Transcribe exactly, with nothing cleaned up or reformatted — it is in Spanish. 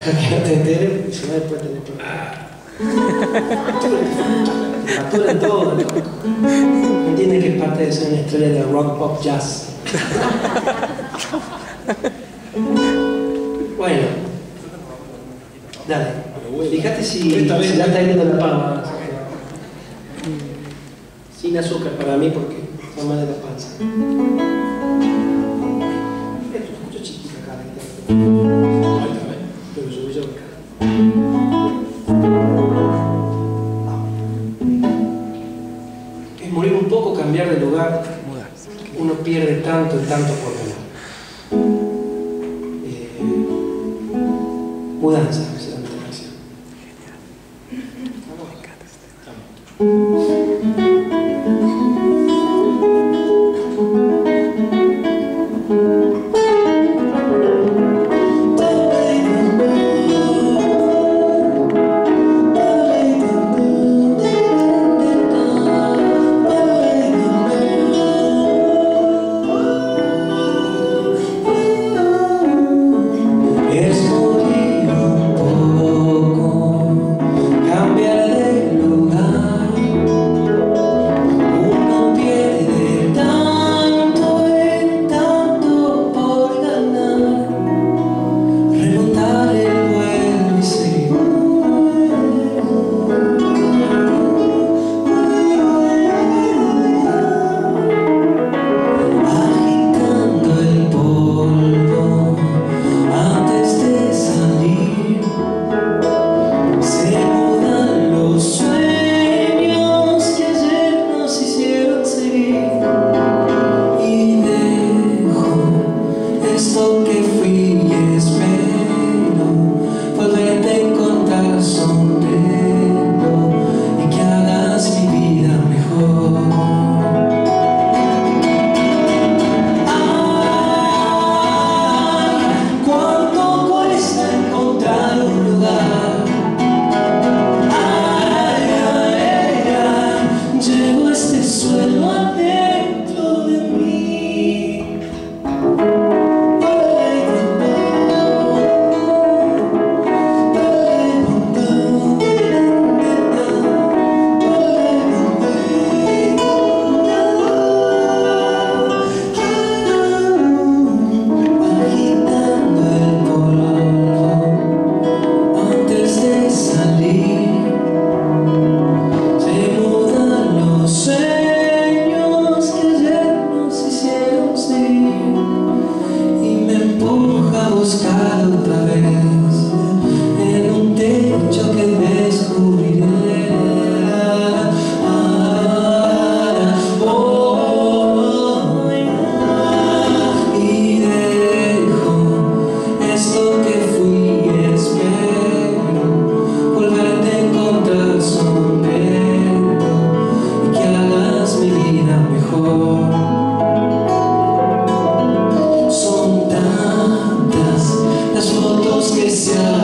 Que no te enteres, porque si no después tenés problemas. Facturan todo, ¿no? Entienden que es parte de ser una estrella de rock, pop, jazz. Bueno, dale. Fíjate si, si ya está yendo la palma. Sin azúcar para mí porque está mal de la panza. Esto escucho chiquita acá. Pero subí yo acá. Es morir un poco, cambiar de lugar. Uno pierde tanto y tanto por ganar. Eh, mudanza, se llama la canción. Son tantas las fotos que se han